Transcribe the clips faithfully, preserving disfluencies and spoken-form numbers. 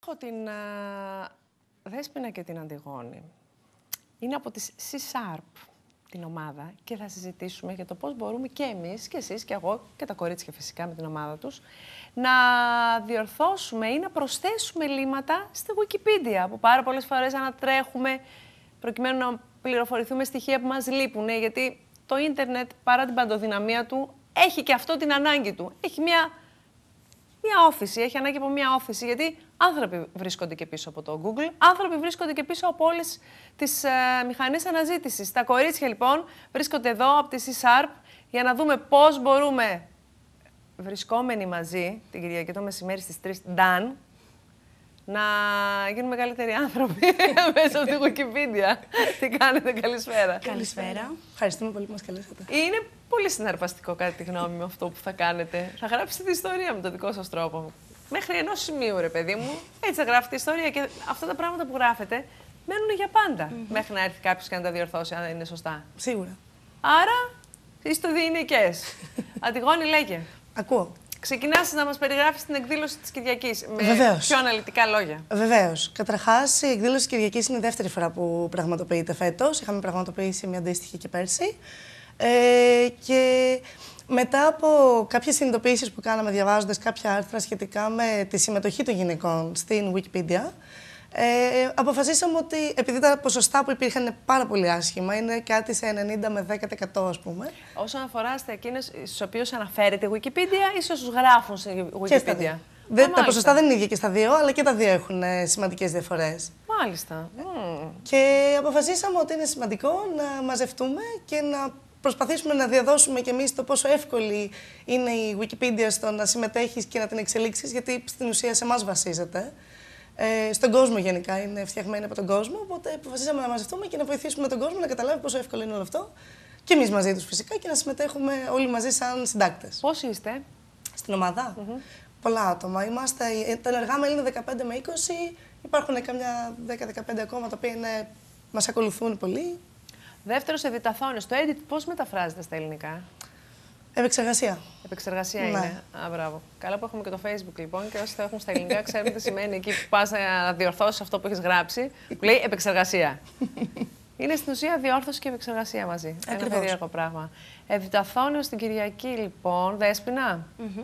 Έχω την α, Δέσποινα και την Αντιγόνη. Είναι από τη C-Sharp την ομάδα και θα συζητήσουμε για το πώς μπορούμε και εμείς και εσείς και εγώ και τα κορίτσια φυσικά με την ομάδα τους να διορθώσουμε ή να προσθέσουμε λίμματα στη Wikipedia που πάρα πολλές φορές ανατρέχουμε προκειμένου να πληροφορηθούμε στοιχεία που μας λείπουν, γιατί το ίντερνετ παρά την παντοδυναμία του έχει και αυτό την ανάγκη του. Έχει μια, μια όθηση, έχει ανάγκη από μια όθηση, γιατί άνθρωποι βρίσκονται και πίσω από το Google, άνθρωποι βρίσκονται και πίσω από όλες τις ε, μηχανές αναζήτησης. Τα κορίτσια λοιπόν βρίσκονται εδώ από τη C-Sharp για να δούμε πώς μπορούμε, βρισκόμενοι μαζί την Κυριακή το μεσημέρι στις τρεις, Νταν, να γίνουμε καλύτεροι άνθρωποι μέσα από τη Wikipedia. Τι κάνετε, καλησπέρα. Καλησπέρα. Ευχαριστούμε πολύ που μας καλέσατε. Είναι πολύ συναρπαστικό κατά τη γνώμη μου αυτό που θα κάνετε. Θα γράψετε ιστορία με τον δικό σας τρόπο. Μέχρι ενός σημείου, ρε παιδί μου, έτσι θα γράφετε ιστορία και αυτά τα πράγματα που γράφετε μένουν για πάντα. Mm-hmm. Μέχρι να έρθει κάποιος και να τα διορθώσει, αν δεν είναι σωστά. Σίγουρα. Άρα, είστε διεινικές. Αντιγόνη, λέγε. Ακούω. Ξεκινάς να μας περιγράφεις την εκδήλωση της Κυριακής με Βεβαίως. πιο αναλυτικά λόγια. Βεβαίως. Καταρχάς, η εκδήλωση της Κυριακής είναι η δεύτερη φορά που πραγματοποιείται φέτος. Είχαμε πραγματοποιήσει μια αντίστοιχη και πέρσι. Ε, και μετά από κάποιες συνειδητοποιήσεις που κάναμε διαβάζοντας κάποια άρθρα σχετικά με τη συμμετοχή των γυναικών στην Wikipedia, Ε, αποφασίσαμε ότι επειδή τα ποσοστά που υπήρχαν είναι πάρα πολύ άσχημα, είναι κάτι σε ενενήντα με δέκα τοις εκατό ας πούμε. Όσον αφορά στα εκείνες στους οποίους αναφέρεται η Wikipedia ή σε όσους γράφουν στη Wikipedia. Και στα δύο. Δεν, τα ποσοστά δεν είναι ίδια και στα δύο, αλλά και τα δύο έχουν ε, σημαντικές διαφορές. Μάλιστα. Mm. Και αποφασίσαμε ότι είναι σημαντικό να μαζευτούμε και να προσπαθήσουμε να διαδώσουμε κι εμείς το πόσο εύκολη είναι η Wikipedia στο να συμμετέχεις και να την εξελίξεις, γιατί στην ουσία σε εμάς βασίζεται. Ε, στον κόσμο γενικά είναι φτιαγμένη από τον κόσμο, οπότε αποφασίσαμε να μαζευτούμε και να βοηθήσουμε τον κόσμο να καταλάβει πόσο εύκολο είναι όλο αυτό. Και εμείς μαζί τους φυσικά και να συμμετέχουμε όλοι μαζί σαν συντάκτες. Πόσοι είστε στην ομάδα? Mm-hmm. Πολλά άτομα. Είμαστε, τα ενεργά μέλη είναι δεκαπέντε με είκοσι, υπάρχουν καμιά δέκα με δεκαπέντε ακόμα τα οποία είναι, μας ακολουθούν πολύ. Δεύτερος εδιταθώνιος. Το edit πώς μεταφράζεται στα ελληνικά? Επεξεργασία. Επεξεργασία ναι. είναι. Α, μπράβο. Καλά που έχουμε και το Facebook λοιπόν και όσοι το έχουν στα ελληνικά ξέρουν τι σημαίνει εκεί που πας να διορθώσεις αυτό που έχεις γράψει. Που λέει επεξεργασία. Είναι στην ουσία διόρθωση και επεξεργασία μαζί. Ακριβώς. Ένα περίεργο πράγμα. Εδιταθώνιος στην Κυριακή λοιπόν. Δέσποινα. Mm-hmm.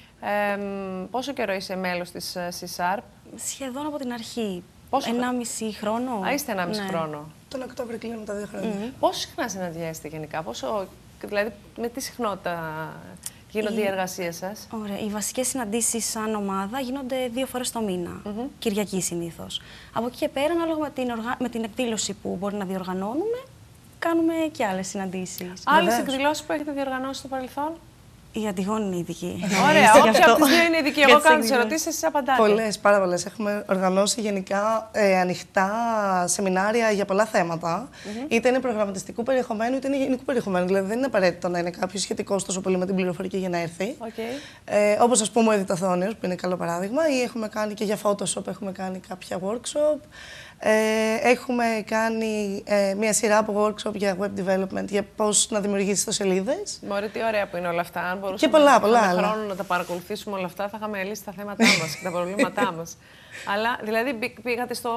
ε, πόσο καιρό είσαι μέλος της C-Sharp? Σχεδόν από την αρχή. Πόσο... Ενάμιση χρόνο. Α, είστε ενάμιση ναι. χρόνο. Τον Οκτώβριο κλείνουμε τα δύο χρόνια. Mm-hmm. Πόσο συχνά συναντιέστε γενικά, πόσο, δηλαδή με τι συχνότητα γίνονται οι, οι εργασίες σας? Ωραία. Οι βασικές συναντήσεις σαν ομάδα γίνονται δύο φορές το μήνα. Mm-hmm. Κυριακή συνήθως. Από εκεί και πέρα, ανάλογα με την, οργα... με την εκδήλωση που μπορεί να διοργανώνουμε, κάνουμε και άλλες συναντήσεις. Άλλες εκδηλώσεις που έχετε διοργανώσει στο παρελθόν? Η Αντιγόνη είναι ειδική. Ωραία, όποια από τις δύο είναι ειδική. Εγώ κάνω τις ερωτήσεις, εσείς απαντάτε. Πολλές, πάρα πολλές. Έχουμε οργανώσει γενικά ε, ανοιχτά σεμινάρια για πολλά θέματα. Mm-hmm. Είτε είναι προγραμματιστικού περιεχομένου, είτε είναι γενικού περιεχομένου. Δηλαδή δεν είναι απαραίτητο να είναι κάποιο σχετικό τόσο πολύ με την πληροφορική για να έρθει. Okay. Ε, όπως ας πούμε ο Εδιταθώνιος, που είναι καλό παράδειγμα, ή έχουμε κάνει και για Photoshop, έχουμε κάνει κάποια workshop. Ε, έχουμε κάνει ε, μια σειρά από workshop για web development, για πώς να δημιουργήσεις ιστοσελίδες. Μωρέ, τι ωραία που είναι όλα αυτά. Αν μπορούσαμε και πολλά, πολλά, να χρόνο να τα παρακολουθήσουμε όλα αυτά, θα είχαμε λύσει τα θέματά μας και τα προβλήματά μας. Αλλά, δηλαδή, πήγατε στο...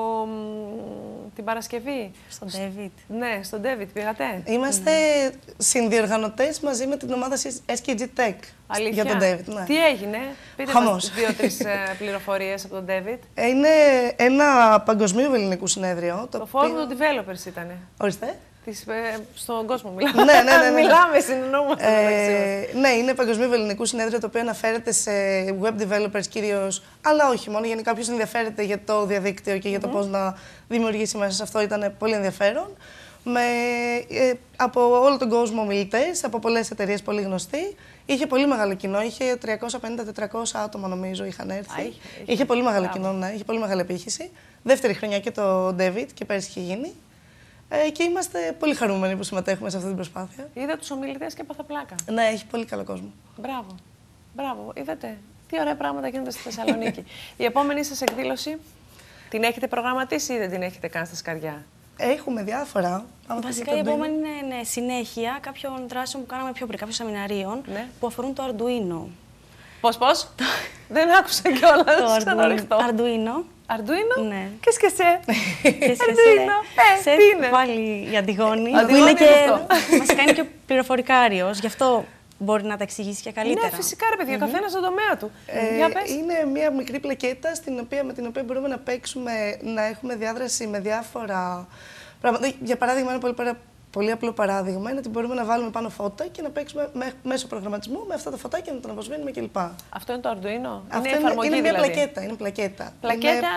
την Παρασκευή. Στον David. Ναι, στον David πήγατε. Είμαστε mm. συνδιοργανωτές μαζί με την ομάδα ες κέι τζι Tech. Αλήθεια. Για τον David, ναι. Τι έγινε, πείτε μας δύο-τρεις πληροφορίες από τον David. Είναι ένα παγκοσμίου ελληνικού συνέδριο. Το, το Forum των Developers ήτανε. Ορίστε. Της, ε, στον κόσμο μιλάμε. Ναι, ναι, ναι, ναι. Μιλάμε, συνεννοούμαστε. Ε, ναι, είναι παγκοσμίου ελληνικού συνέδριο το οποίο αναφέρεται σε web developers κυρίως, αλλά όχι μόνο. Γενικά, όποιος ενδιαφέρεται για το διαδίκτυο και για το mm-hmm. πώς να δημιουργήσει μέσα σε αυτό ήταν πολύ ενδιαφέρον. Με, ε, από όλο τον κόσμο ομιλητές, από πολλές εταιρείες πολύ γνωστοί. Είχε πολύ μεγάλο κοινό, είχε τριακόσια πενήντα με τετρακόσια άτομα νομίζω είχαν έρθει. Α, είχε, είχε, είχε πολύ μεγάλο κοινό, ναι, είχε πολύ μεγάλη επίχυση. Δεύτερη χρονιά και το David και πέρσι είχε γίνει. Ε, και είμαστε πολύ χαρούμενοι που συμμετέχουμε σε αυτή την προσπάθεια. Είδα τους ομιλητές και έπαθα πλάκα. Ναι, έχει πολύ καλό κόσμο. Μπράβο. Μπράβο. Είδατε τι ωραία πράγματα γίνονται στη Θεσσαλονίκη. Η επόμενη σας εκδήλωση την έχετε προγραμματίσει ή δεν την έχετε καν στα σκαριά? Έχουμε διάφορα. Βασικά η επόμενη είναι ναι, συνέχεια κάποιων δράσεων που κάναμε πιο πριν, κάποιων σεμιναρίων ναι. που αφορούν το Arduino. Πώς, πώς. Δεν άκουσα κιόλας. Το Arduino. Arduino. Ναι. Και σκεσέ. Και Arduino. Ε, σε τι είναι. πάλι η Αντιγόνη. Αντιγόνη Που είναι και, είναι μας κάνει και πληροφορικάριος. Γι' αυτό μπορεί να τα εξηγήσει και καλύτερα. Ναι, φυσικά ρε παιδιά, ο καθένας στον τομέα του. Ε, Για πες. είναι μια μικρή πλακέτα στην οποία, με την οποία μπορούμε να παίξουμε, να έχουμε διάδραση με διάφορα πράγματα. Για παράδειγμα, ένα πολύ, πάρα, πολύ απλό παράδειγμα είναι ότι μπορούμε να βάλουμε πάνω φώτα και να παίξουμε με, μέσω προγραμματισμού με αυτά τα φωτάκια, να τα αναβοσβήνουμε κλπ. Αυτό είναι το Arduino. Αυτό είναι εφαρμογή είναι μια δηλαδή. πλακέτα. Είναι πλακέτα. Πλακέτα. Είναι,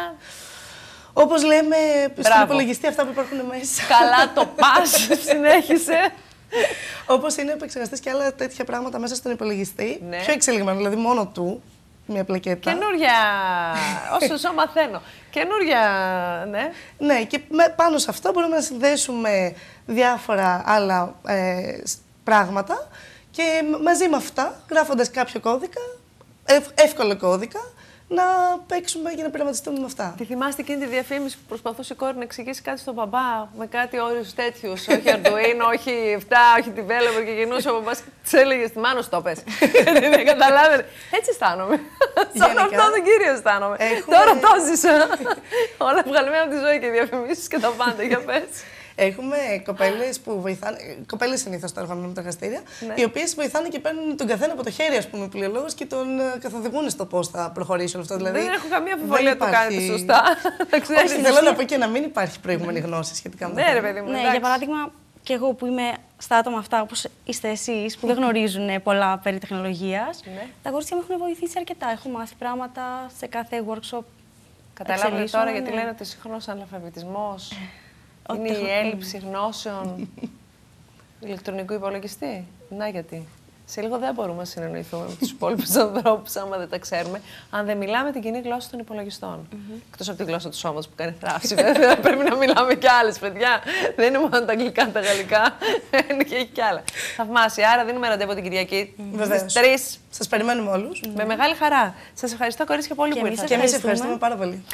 όπως λέμε στον Μπράβο. υπολογιστή, αυτά που υπάρχουν μέσα. Καλά το πας, συνέχισε. Όπως είναι επεξεργαστής και άλλα τέτοια πράγματα μέσα στον υπολογιστή. Ναι. Πιο εξελιγμένο, δηλαδή μόνο του, μια πλακέτα. Καινούρια, όσο ζω μαθαίνω. Καινούρια, ναι. Ναι, και με, πάνω σε αυτό μπορούμε να συνδέσουμε διάφορα άλλα ε, σ- πράγματα και μ- μαζί με αυτά, γράφοντας κάποιο κώδικα, ευ- εύκολο κώδικα, να παίξουμε και να πειραματιστούμε με αυτά. Τη θυμάστε εκείνη τη διαφήμιση που προσπαθούσε η κόρη να εξηγήσει κάτι στον μπαμπά με κάτι όριους τέτοιους. Όχι Arduino, όχι εφτά, όχι developer και γεννούσε ο μπαμπάς και της έλεγε στη μάνα το πες. Δεν καταλάβαινε. Έτσι αισθάνομαι. Σαν Γενικά, αυτόν τον κύριο αισθάνομαι. έχουμε- Τώρα το ζήσα. Όλα βγαλμένα από τη ζωή και διαφημίσεις και τα πάντα. Για πες. Έχουμε κοπέλες που βοηθάνε, κοπέλες συνήθως τα οργανώνουμε τα εργαστήρια, Ναι. οι οποίες βοηθάνε και παίρνουν τον καθένα από το χέρι, ας πούμε, πλειολόγος και τον ε, καθοδηγούν στο πώς θα προχωρήσει όλο αυτό. Δηλαδή, Δεν έχω καμία δεν αμφιβολία ότι το υπάρχει- κάνετε σωστά. Να ξέρεις. Όχι, θέλω να πω και να μην υπάρχει προηγούμενη γνώση σχετικά με Ναι, αυτό. ρε παιδί μου. Ναι, εντάξει. για παράδειγμα, και εγώ που είμαι στα άτομα αυτά, όπως είστε εσείς, που δεν γνωρίζουν πολλά περί τεχνολογίας, Ναι. τα κορίτσια με έχουν βοηθήσει αρκετά. Έχω μάθει πράγματα σε κάθε workshop. Καταλάβατε εξελίσσομαι, τώρα γιατί ναι. λένε ότι ο σύγχρονος αναλφαβητισμός Ό,τι είναι η έχω- έλλειψη γνώσεων ηλεκτρονικού υπολογιστή. Να γιατί. Σε λίγο δεν μπορούμε να συνεννοηθούμε με τους υπόλοιπους ανθρώπους άμα δεν τα ξέρουμε, αν δεν μιλάμε την κοινή γλώσσα των υπολογιστών. Εκτός από τη γλώσσα του σώματος που κάνει θράψη, βέβαια, πρέπει να μιλάμε κι άλλες, παιδιά. Δεν είναι μόνο τα αγγλικά, τα γαλλικά, είναι και έχει κι άλλα. Θαυμάσια. Άρα δίνουμε ραντεβού την Κυριακή Βεβαίως. στις τρεις. Σας περιμένουμε όλους. Με μεγάλη χαρά. Σας ευχαριστώ κορίτσια πολύ Και που εμείς ήρθατε. Και εμείς Ευχαριστούμε. ευχαριστούμε πάρα πολύ.